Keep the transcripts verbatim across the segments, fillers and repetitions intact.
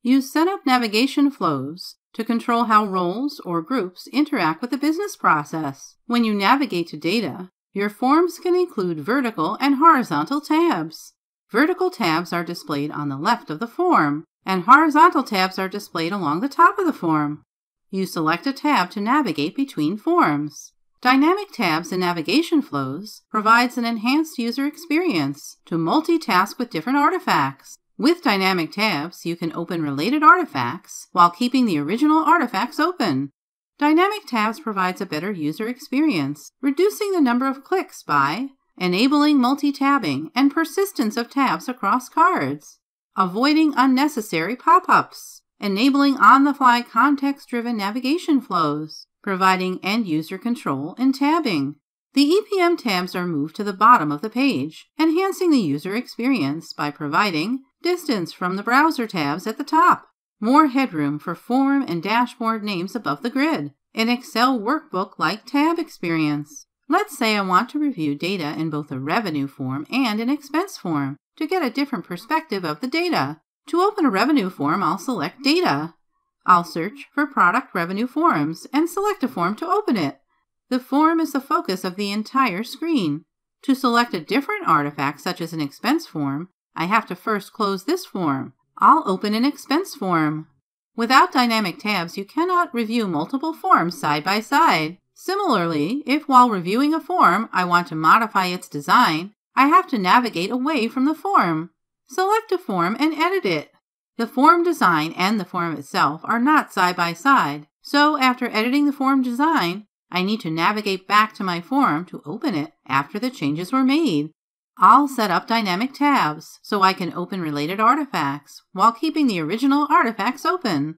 Use Setup Navigation Flows to control how roles or groups interact with the business process. When you navigate to data, your forms can include vertical and horizontal tabs. Vertical tabs are displayed on the left of the form, and horizontal tabs are displayed along the top of the form. You select a tab to navigate between forms. Dynamic tabs and navigation flows provides an enhanced user experience to multitask with different artifacts. With dynamic tabs, you can open related artifacts while keeping the original artifacts open. Dynamic tabs provides a better user experience, reducing the number of clicks by enabling multi-tabbing and persistence of tabs across cards, avoiding unnecessary pop-ups, enabling on-the-fly context-driven navigation flows, providing end-user control in tabbing. The E P M tabs are moved to the bottom of the page, enhancing the user experience by providing distance from the browser tabs at the top, more headroom for form and dashboard names above the grid, an Excel workbook-like tab experience. Let's say I want to review data in both a revenue form and an expense form to get a different perspective of the data. To open a revenue form, I'll select Data. I'll search for Product Revenue Forms and select a form to open it. The form is the focus of the entire screen. To select a different artifact, such as an expense form, I have to first close this form. I'll open an expense form. Without dynamic tabs, you cannot review multiple forms side by side. Similarly, if while reviewing a form I want to modify its design, I have to navigate away from the form. Select a form and edit it. The form design and the form itself are not side by side, so after editing the form design, I need to navigate back to my form to open it after the changes were made. I'll set up dynamic tabs so I can open related artifacts while keeping the original artifacts open.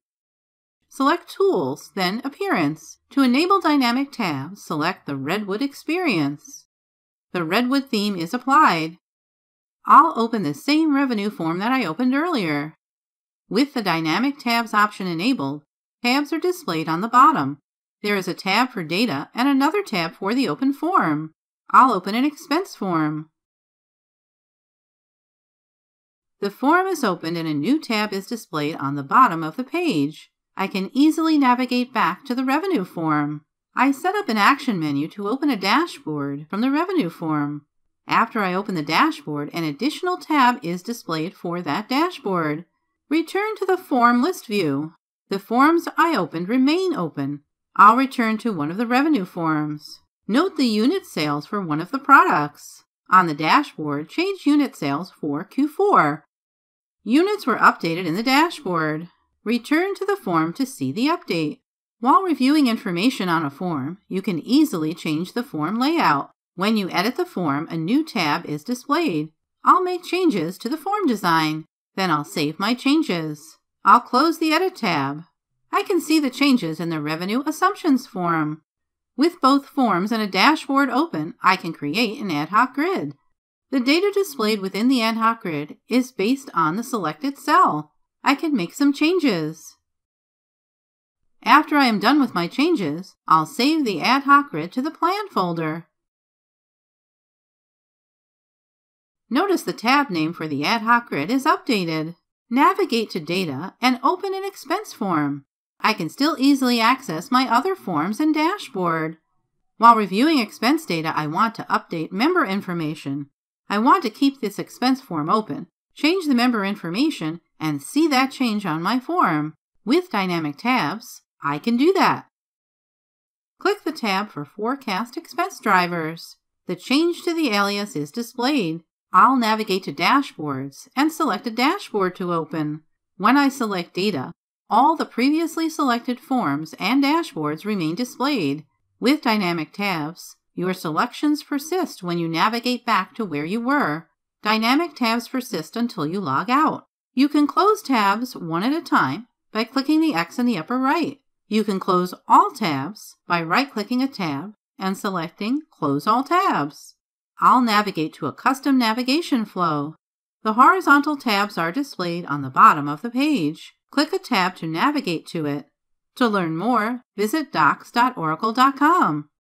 Select Tools, then Appearance. To enable dynamic tabs, select the Redwood Experience. The Redwood theme is applied. I'll open the same revenue form that I opened earlier. With the Dynamic Tabs option enabled, tabs are displayed on the bottom. There is a tab for data and another tab for the open form. I'll open an expense form. The form is opened and a new tab is displayed on the bottom of the page. I can easily navigate back to the revenue form. I set up an action menu to open a dashboard from the revenue form. After I open the dashboard, an additional tab is displayed for that dashboard. Return to the form list view. The forms I opened remain open. I'll return to one of the revenue forms. Note the unit sales for one of the products. On the dashboard, change unit sales for Q four. Units were updated in the dashboard. Return to the form to see the update. While reviewing information on a form, you can easily change the form layout. When you edit the form, a new tab is displayed. I'll make changes to the form design. Then I'll save my changes. I'll close the Edit tab. I can see the changes in the Revenue Assumptions form. With both forms and a dashboard open, I can create an ad hoc grid. The data displayed within the ad hoc grid is based on the selected cell. I can make some changes. After I am done with my changes, I'll save the ad hoc grid to the Plan folder. Notice the tab name for the ad hoc grid is updated. Navigate to Data and open an expense form. I can still easily access my other forms and dashboard. While reviewing expense data, I want to update member information. I want to keep this expense form open, change the member information, and see that change on my form. With dynamic tabs, I can do that. Click the tab for Forecast Expense Drivers. The change to the alias is displayed. I'll navigate to Dashboards and select a dashboard to open. When I select Data, all the previously selected forms and dashboards remain displayed. With dynamic tabs, your selections persist when you navigate back to where you were. Dynamic tabs persist until you log out. You can close tabs one at a time by clicking the X in the upper right. You can close all tabs by right-clicking a tab and selecting Close All Tabs. I'll navigate to a custom navigation flow. The horizontal tabs are displayed on the bottom of the page. Click a tab to navigate to it. To learn more, visit docs dot oracle dot com.